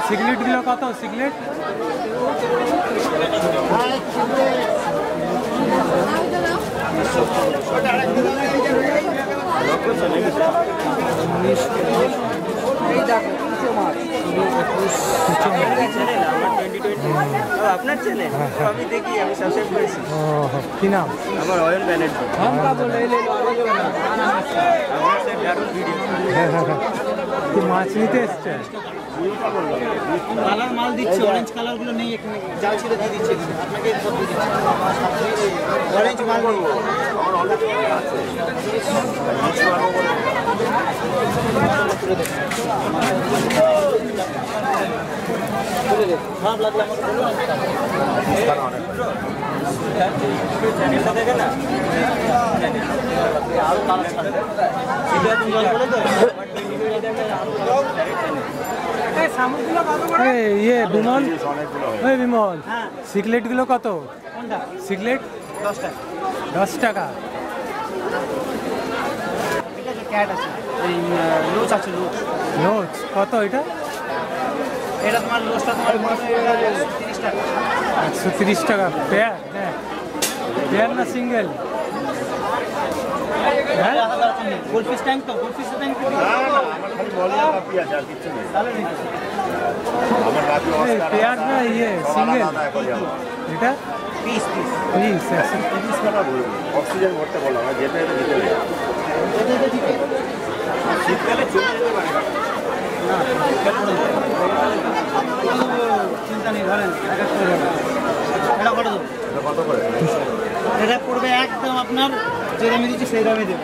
সিগলেটগুলো কত? সিগলেট আপনার চ্যানেল আমি দেখি, আমি সাবস্ক্রাইব করেছি। কি নাম? আমার অয়ন ব্যানার্জি। কি মাছ নিতে এসছে? কালার মাল দিচ্ছে, অরেঞ্জ কালার গুলো নেই এখানে, যা ছিল দিয়ে দিচ্ছে আপনাকে। সব দিয়ে দিচ্ছে অরেঞ্জ মাল নেই। খারাপ লাগলে আমাকে বলুন। চ্যানেলটা দেখে না আরো কালার ছাড়ে জল বলে তো ইয়ে বিমল, ওই বিমল, সিগলেটগুলো কত? সিগলেট 10 টাকা। লোচ কত এটা? এটা তোমার লোচটা তোমার 30 টাকা। 130 টাকা পেয়ার? হ্যাঁ, পেয়ার না সিঙ্গেল? গোলফিশ ট্যাঙ্ক তো, গোলফিশ ট্যাঙ্ক পেয়ার না ইয়ে সিঙ্গেল? এটা পিস পিস পিস অক্সিজেন ভরতে বললাম যেতে শীতকালে চলে যেতে পারে চিন্তা নেই, ধরেন এটা কত দেবো? কত করে? এটা পড়বে একদম আপনার যে দামে দিচ্ছি সেই দামে দেবো।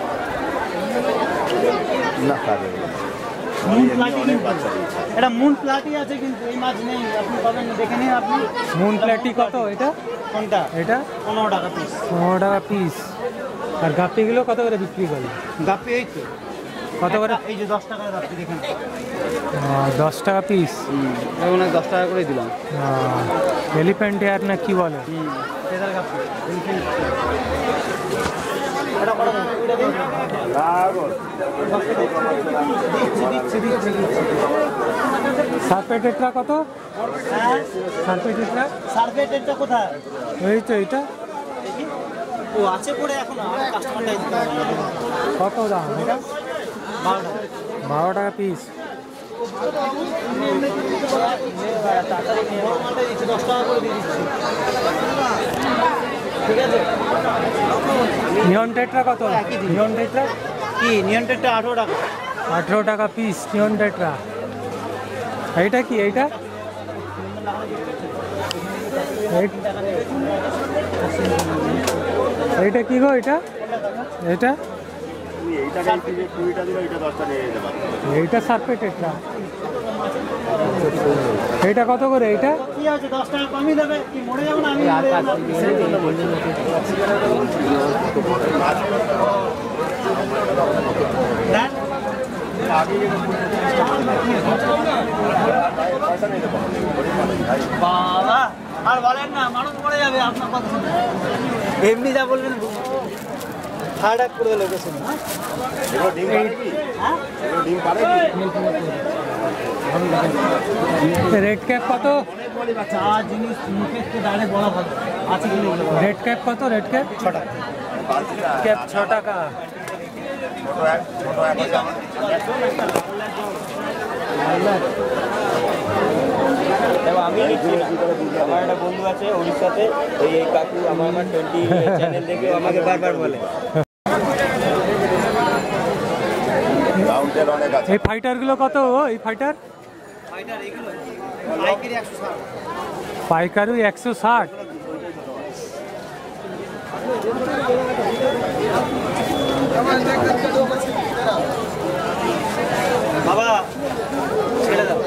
না মুন প্লাটি, এটা মুন প্লাটি আছে কিন্তু এই মাছ নেই, আপনি পাবেন না, দেখে নিন আপনি। মুন প্লাটি কত এটা? কোনটা? এটা 15 টাকা পিস। 15 টাকা পিস। আর গাপ্পিগুলো কত করে বিক্রি করে? গাপ্পি এই তো কত করে? এই যে 10 টাকার গাপ্পি দেখেন। 10 টাকা পিস। এখন 10 টাকা করে দিলাম। এলিফ্যান্ট এয়ার না কি বলে? এটার গাপ্পি এটা কত? সার্পেটেটটা কত? সার্পেটেটটা? সার্ভেটেরটা কোথায়? এই তো এটা ও আছে পড়ে এখন কাস্টমারটাই দিতে হবে। কত দাম এটা? 12 টাকা পিস। 10 টাকা করে দিয়ে দিচ্ছি, ঠিক আছে? নিয়ন টেট্রা কত? নিয়ন টেট্রা কি নিয়ন টেট্রা 18 টাকা। 18 টাকা পিস নিয়ন টেট্রা। এইটা কি? এইটা এইটা কি গো? এটা এটা এইটা সার্পেটেট্রা। এইটা কত করে? এইটা কি আছে? 10 টাকা কমই দেবে, কি মরে যাবো না আমি? বাবা আর বলেন না, মানুষ মরে যাবে আপনার কথা শুনে। এমনি যা বলবেন হার্ট অ্যাটাক করে দেবে লোকেশন। রেড ক্যাপ কত? চা জিনিস মুখে একটু ডাইরেক্ট বলা ভালো আছে কি? রেড ক্যাপ কত? রেড ক্যাপ 6 টাকা। ক্যাপ 6 টাকা। আমি আমার একটা বন্ধু আছে উড়িষ্যাতে, ওই কাকু আমার 20 চ্যানেল দেখে আমাকে বারবার বলে। এই ফাইটারগুলো কত? এই ফাইটার পাইকারি 160। বাবা ছেড়ে দাও।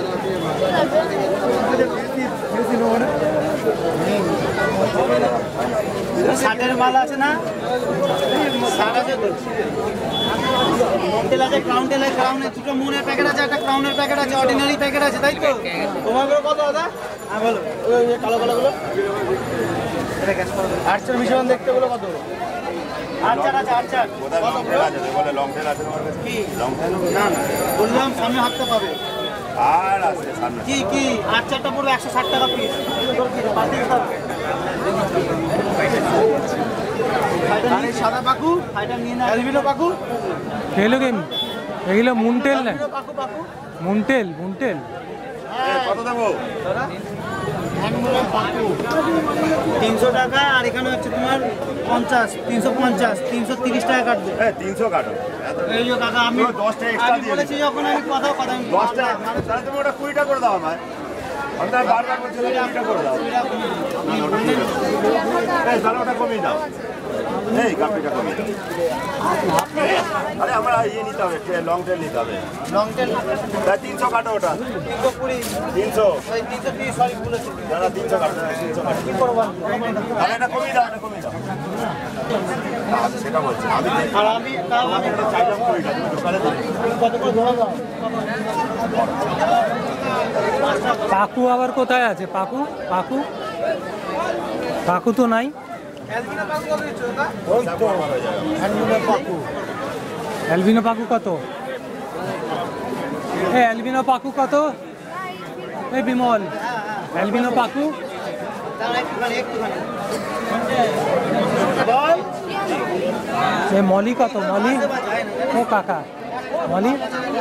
শার্টের মাল আছে না? শার্ট আছে তো, মন্টেল আছে, ক্রাউন্টেল আছে, ক্রাউনের দুটো মুনের প্যাকেট আছে, একটা ক্রাউনের প্যাকেট আছে, অর্ডিনারি প্যাকেট আছে, তাই তো? তোমার কত দাদা? হ্যাঁ বলো। ওই কালো কালোগুলো আটচার মিশন দেখতে বলো কত? আটচার আছে, আটচার কি? না না বললাম সামনে হাতটা পাবে। আর আছে সামনে কি কি 8-4টা পড়বে 160 টাকা পিস। আরে সাদা পাকু, এটা নিয়ে না অ্যালবিনো পাকু। এগুলো মুনটেল না? পাকু পাকু মুনটেল। কত দেবো? 300 টাকা। আর এখানে হচ্ছে তোমার 50, 350, 330 টাকা কাটবে। 300 কাটো। এই যে কাকা আমি 10 টাকা এক্সট্রা দিয়ে বলেছি যখন আমি কথা 10 টাকা তাহলে তুমি ওটা 20 টাকা করে দাও আমায়। আমি তার বারবার বলছি 20 টাকা করে দাও। তাহলে ওটা কমিয়ে দাও। এই কাপড়টা কমিয়ে দাও। আরে আমরা ইয়ে নিতে হবে, লং টেল নিতে হবে। লং টেল তাই 300 কাটো ওটা। 320, 300 330 সরি বলেছি। দাদা 300 কাটো, 300 কাটো। কি করব? আরে এটা কমিয়ে দাও, এটা কমিয়ে দাও। সেটা বলছি আমি। আর আমি তাও আমি চাইলাম 20 টাকা, তুমি দোকানে দিলে। কত করে ধরে দাও? পাকু আবার কোথায় আছে? পাকু তো নাই। অ্যালবিনো পাকু কত দিচ্ছ দাদা? ওই তো অ্যালবিনো পাকু। অ্যালবিনো পাকু কত? অ্যালবিনো পাকু কত? বিমল, অ্যালবিনো পাকু দাঁড়া একটুখানি বল। মলি কত? মলি ও কাকা, মলি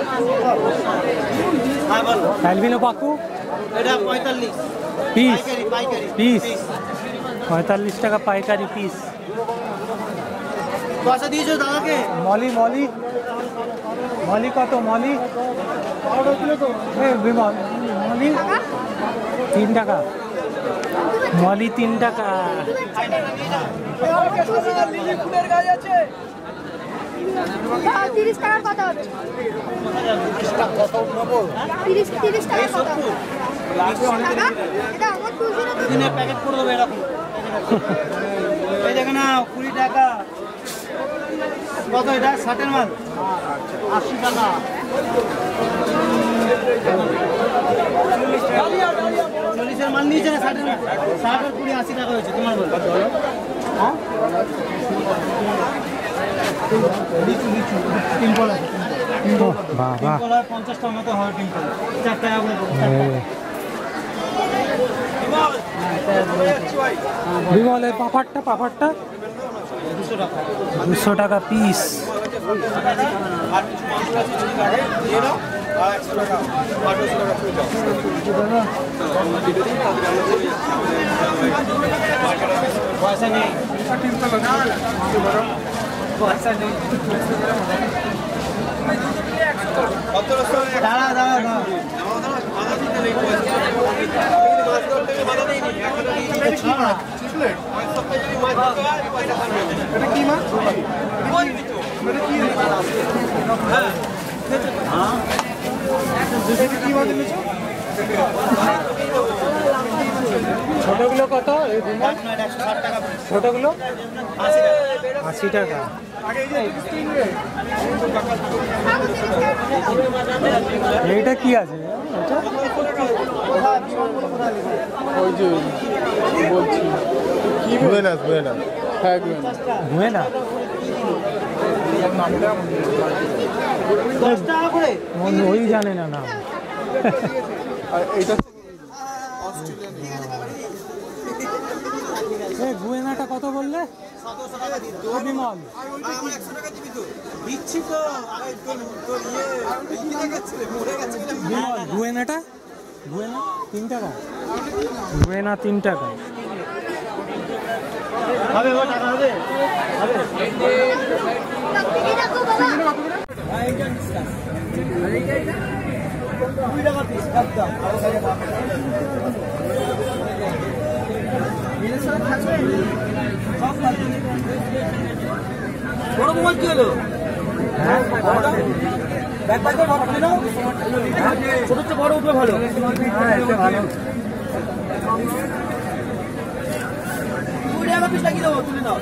হ্যাঁ বল। অ্যালবিনো পাকু এটা 45 পিস, পাইকারি পিস 45 টাকা পাইকারি পিস। পয়সা দিয়েছো দাদাকে? মলি কত? মলি বিমল, মলি 3 টাকা। মলি 3 টাকা। 30 টাকার কথা হচ্ছে। 30 টাকার কথা। এটা আমার 200 দিনের প্যাকেট করে দেবো এরকম। এই দেখো না 20 টাকা। কত এটা? 60-এর মাল 80 টাকা। 40-এর মাল নিয়েছে না? 60-এর 60 আর 20 80 টাকা হয়েছে তোমার বল। হ্যাঁ টিম্পল আছে। বাবা, টিম্পল আর 50 টাকার মতো হয়। টিম্পল 4 টাকা করে দেবো। বিমলের পাপড়টা 200 টাকা। 200 টাকা পিস। পয়সা নেই, পয়সা নেই। দাঁড়া দাঁড়া দাঁড়া। ছোটগুলো কত? 160 টাকা। ছোটগুলো 80 টাকা। 80 টাকা। এইটা কি আছে? ওই যে বলছি কি বুয়েনাস হ্যাঁ বুয়েনা 10 টাকা করে। ওই জানে না নাম। আর এইটা গুয়েনাটা কত বললে? 1700 টাকা দিন। বিমল আমি 100 টাকা দিবি তো? দিচ্ছি তো। আরে তোর কি দেখাচ্ছিলে? মরে গেছে। বিমল গুয়েনাটা? গুয়েনা 3 টাকা। গুয়েনা 3 টাকা। হবে ও টাকা হবে? হবে। রাখো বাবা। 2 টাকা পিস একদম। বড় মোবাইল কি হলো? ব্যাগ ব্যাগ করে ভাবছি না? ছোট ছোট বড় উঠবে ভালো। ভালো। 2 টাকা পিস লাগিয়ে দেবো, তুলে দাও।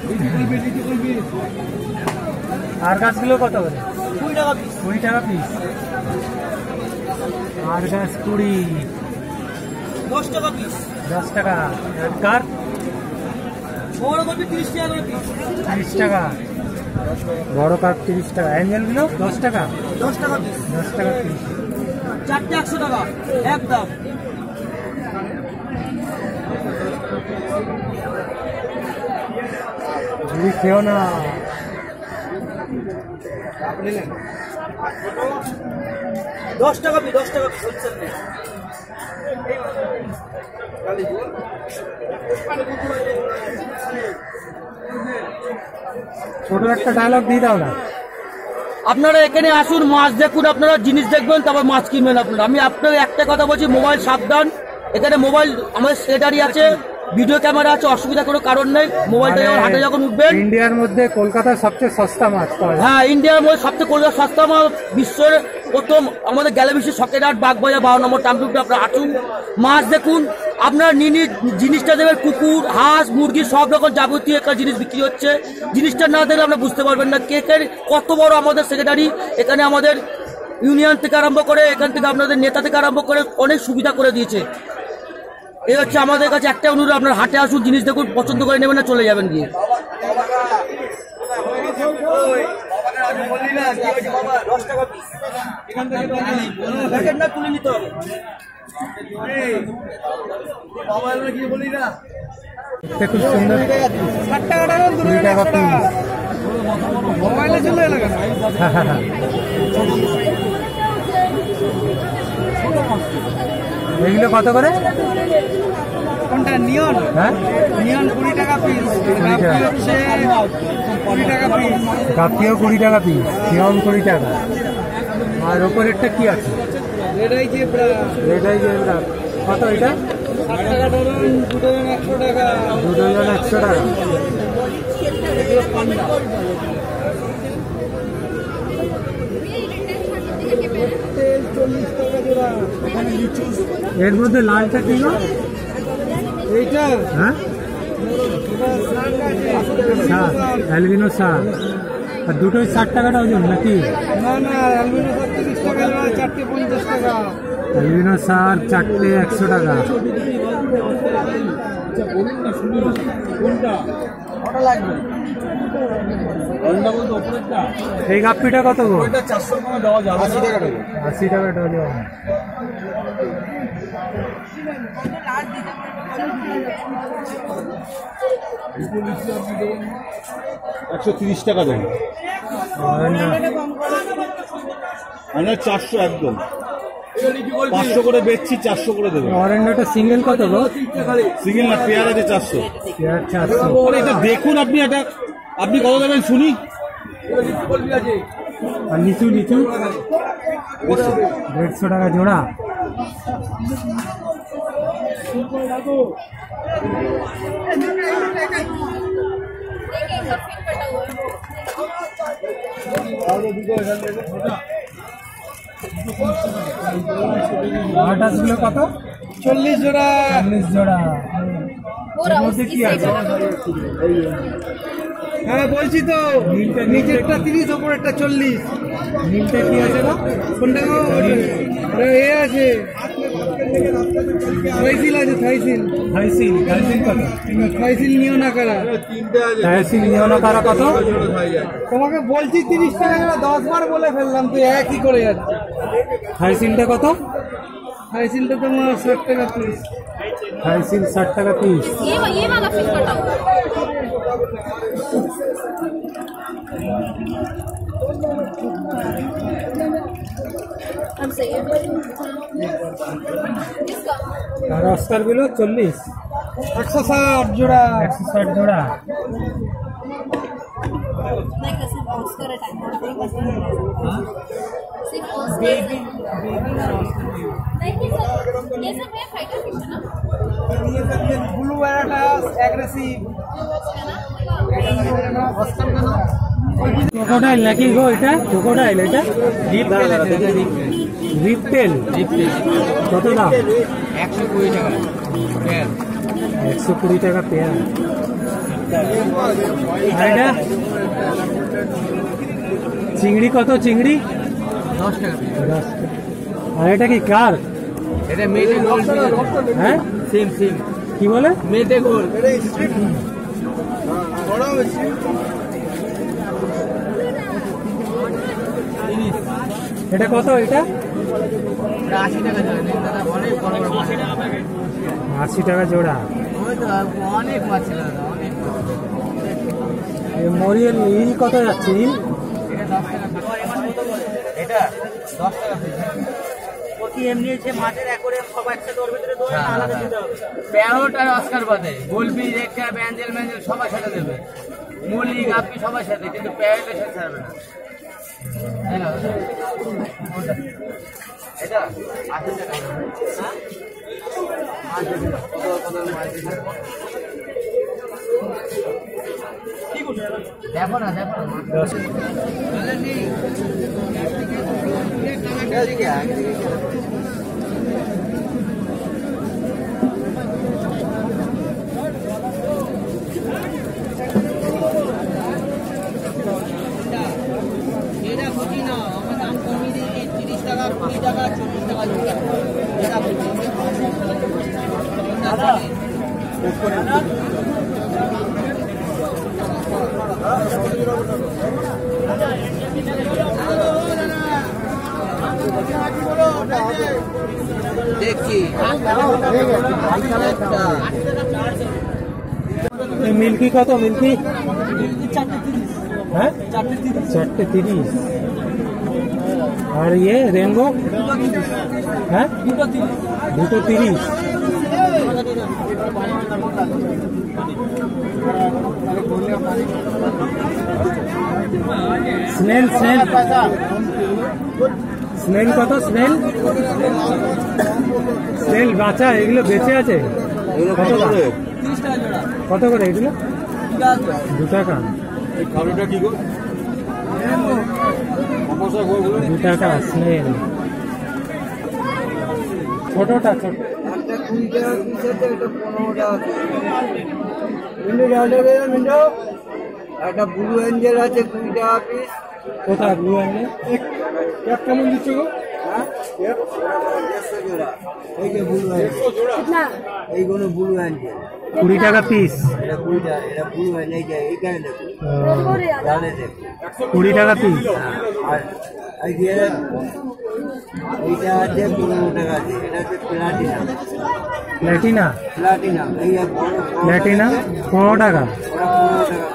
আর গাছগুলো কত করে? 2 টাকা পিস। 20 টাকা পিস। আর গাছ 20, 10 টাকা পিস। 10 টাকা। কার বড় করবি 30 টাকা করে পিস। 30 টাকা। বড় কাপ 30 টাকা। অ্যাঞ্জেলগুলো 10 টাকা। 10 টাকা পিস। 10 টাকা পিস। চারটে 100 টাকা একদম। ঝুড়ি খেও না। 10 টাকা পিস, 10 টাকা পিস হচ্ছে। ছোট একটা ডায়লগ দিয়ে দাও না। আপনারা এখানে আসুন, মাছ দেখুন, আপনারা জিনিস দেখবেন, তারপর মাছ কিনবেন আপনারা। আমি আপনাদের একটা কথা বলছি, মোবাইল সাবধান। এখানে মোবাইল আমাদের সেটারই আছে, ভিডিও ক্যামেরা আছে, অসুবিধা কোনো কারণ নেই। মোবাইলটা যখন হাটে যখন উঠবেন, ইন্ডিয়ার মধ্যে কলকাতার সবচেয়ে সস্তা মাছ পাওয়া যায়। হ্যাঁ, ইন্ডিয়ার মধ্যে সবচেয়ে কলকাতার সস্তা মাছ, বিশ্বের প্রথম আমাদের গ্যালাবিসি সকেটহাট বাগবাজার 12 নম্বর টামটুকটা আপনারা আসুন, মাছ দেখুন। আপনার জিনিসটা দেবেন, কুকুর, হাঁস, মুরগি সব রকম যাবতীয় একটা জিনিস বিক্রি হচ্ছে। জিনিসটা না দেখলে আপনারা বুঝতে পারবেন না কত বড় আমাদের সেক্রেটারি। এখানে আমাদের ইউনিয়ন থেকে আরম্ভ করে, এখান থেকে আপনাদের নেতা থেকে আরম্ভ করে অনেক সুবিধা করে দিয়েছে। এই হচ্ছে আমাদের কাছে একটা অনুরোধ, আপনার হাটে আসুন, জিনিস দেখুন, পছন্দ করে নেবেন না চলে যাবেন গিয়ে। তুলে নিতে হবে। খুব সুন্দর। 60 টাকা 20 টাকা পিস। মোবাইলে চলে এলাকা। এগুলো কত করে? কোনটা নিয়ন? হ্যাঁ, নিয়ন 20 টাকা পিস, গাপ্পি হচ্ছে 20 টাকা পিস, গাপ্পিও 20 টাকা পিস, নিয়ম 20 টাকা। আর ওপরেরটা কি আছে? এটাই জেব্রা। এটাই যে কত এটা? 60 টাকা ধরুন, দুটো 100 টাকা। দুটো জন 100 টাকা। এর মধ্যে লালটা কি গো? এইটা হ্যাঁ, অ্যালবিনো শাক। আর দুটোই 60 টাকাটা ওজন নাকি? না না, অ্যালবিনো 30 টাকা, চারটে 50 টাকা। অ্যালবিনো শাক 4টে 100 টাকা। এই গাপ্পিটা কত গো? 80 টাকা। 80 টাকা ডজন। $130 টাকা দেন। আমরা 400 একদম 500 করে বেচছি, 400 করে দেবেন। অরেন্ডটা সিঙ্গেল কত গো? সিঙ্গেল না, পেয়ার আছে 400। পেয়ার 400। এটা দেখুন আপনি, এটা আপনি কত দেবেন শুনি। আর লিচু? লিচু 150 টাকা জোড়া। গুলো কত? 40 জোড়া। 40 জোড়া। এর মধ্যে কি আছে? হ্যাঁ বলছি তো, নিচেরটা 30, ওপরেরটা 40। নীলটা কি আছে গো? কোনটা গো? এ আছে, থাইসিল আছে, থাইসিল। থাইসিল। থাইসিল কত? থাইসিল নিও না কারা। থাইসিল নিও না কারা কত? তোমাকে বলছি 30 টাকা জোড়া, 10 বার বলে ফেললাম, তুই একই করে যাচ্ছে। থাইসিলটা কত? থাইসিলটা তোমার 60 টাকা পিস। থাইসিল 60 টাকা পিস। ये वाला फिश कटा हुआ हम सही है इसका আর অস্কার গুলো 40। 160 জোড়া। 160 জোড়া। नहीं कैसे ऑस्कर है टाइम सिर्फ ऑस्कर नहीं ये सब है फाइटर फिश है ना ব্লু ব্যারাটাস অ্যাগ্রেসিভ। ক্রোকোডাইল নাকি গো এটা? ক্রোকোডাইল এটা? রিপটেল। কত দাম? 120 টাকা। 120 টাকা পেয়ার। আর এটা চিংড়ি কত? চিংড়ি 10 টাকা। 10 টাকা। আর এটা কি কার? এটা মেটে গোল্ড। হ্যাঁ, সেম সেম। কি বলে? মেটে গোল্ড। বড় বেশি। এটা কত? এটা 80 টাকা জোড়া নেই দাদা, অনেক বড় বড় মাছ। 80 টাকা জোড়া। ওই তো অনেক মাছ ছিল দাদা, অনেক। এই মরিয়াল ইল কত যাচ্ছে ইল? এটা 10 টাকা পিস। এমনি যে মাঠের অ্যাকোয়ারিয়াম সব একসাথে ওর ভিতরে দেবে না আলাদা দিতে হবে? প্যারট আর অস্কার বাদে গোলপি, রেড ক্যাপ, অ্যাঞ্জেল ম্যাঞ্জেল সবার সাথে দেবে। মুলি, গাপ্পি সবার সাথে, কিন্তু প্যারটের সাথে ছাড়বে না। তাই না? এটা 80 টাকা। হ্যাঁ? দেখো না, দেখো না। এটা খুঁজি না, আমার দাম কমিয়ে দিয়ে 30 টাকা, 20 টাকা, 40 টাকা জোড়া। এটা খুঁজি দাদা। দেখছি মিল্কি কত মিল্কি? হ্যাঁ 4টে 30। আর ইয়ে রেনবো? হ্যাঁ 2টো 30। স্নেল স্নেল স্নেল কত? স্নেল স্নেল বাচ্চা এগুলো বেঁচে আছে কত দাম? কত করে এগুলো? 2 টাকা। 2 টাকা স্নেল। ছোটটা ছোট একটা 20 টাকা পিস আছে, একটা 15 টাকা পিস। একটা ব্লু অ্যাঞ্জেল আছে 20 টাকা পিস। কোথায় ব্লু অ্যাঙ্গেল? ক্যাপ কেমন দিচ্ছ গো? হ্যাঁ 150 জোড়া। এই যে ব্লু অ্যাঞ্জেল, এইগুলো ব্লু অ্যাঞ্জেল 20 টাকা পিস। এটা 20 টাকা। এটা ব্লু অ্যাঞ্জেল, এই যে এইখানে দেখুন, জানে দেখুন 20 টাকা পিস। আর এই যে এইটা আছে 15 টাকা আছে। এটা হচ্ছে প্লাটিনা। প্ল্যাটিনা প্লাটিনা এই প্ল্যাটিনা 15 টাকা। 15 টাকা।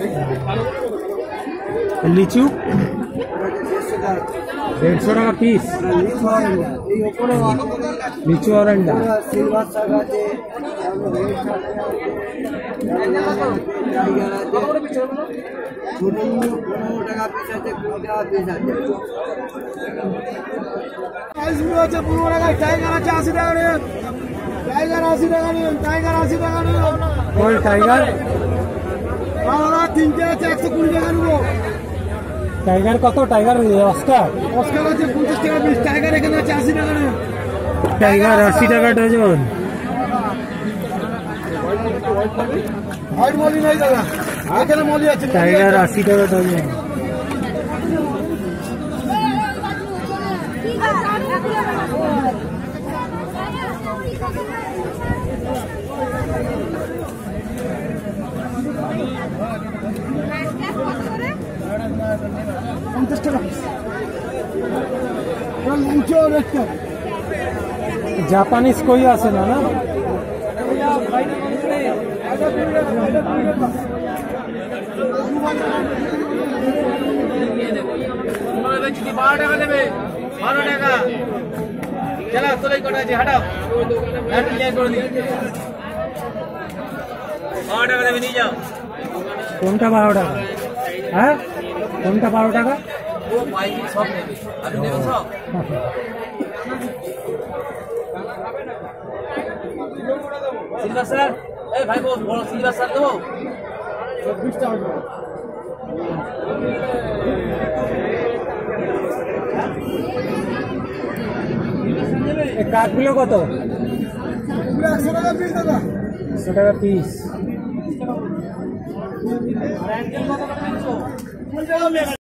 লিচু ওটা 150 টাকা। 150 টাকা পিস। লিচু অরেঞ্জ, এই ওপরে লিচু অরেঞ্জ সিলভার শাক আছে, রেড শাক আছে, টাইগার আছে। ছোট 15 টাকা পিস আছে, 20 টাকা পিস আছে। আইসগুলো আছে 15 টাকা, টাইগার আছে 80 টাকা নিন, টাইগার 80 টাকা নিন, টাইগার 80 টাকা নিন। ওই টাইগার আমরা 3টে আছে 120 টাকা নেবো। টাইগার কত? টাইগার অস্কার অস্কার আছে 50 টাকা পিস, টাইগার এখানে আছে 80 টাকা নিন। টাইগার 80 টাকা ডজন। হোয়াইট মলি নাই দাদা, এখানে মলি আছে। টাইগার 80 টাকা ডজন। জাপানিজ কই আছে না না? বারো টাকা দেবে, 12 টাকা। চলা তোলাই কটা আছে, হাঁটাও। 12 টাকা দেবে, নিয়ে যাও। কোনটা 12 টাকা? হ্যাঁ কোনটা 12 টাকা? ও ভাই সব নেবে, আপনি নেবেন সব। সিলভার স্যার, এই ভাই বড় সিলভার স্যার দেবো। 20 টাকা। এই কাঠগুলো কত? 100 টাকা পিস দাদা। 100 টাকা পিস। আর অ্যাঙ্গেল কত টাকা নিচ্ছ?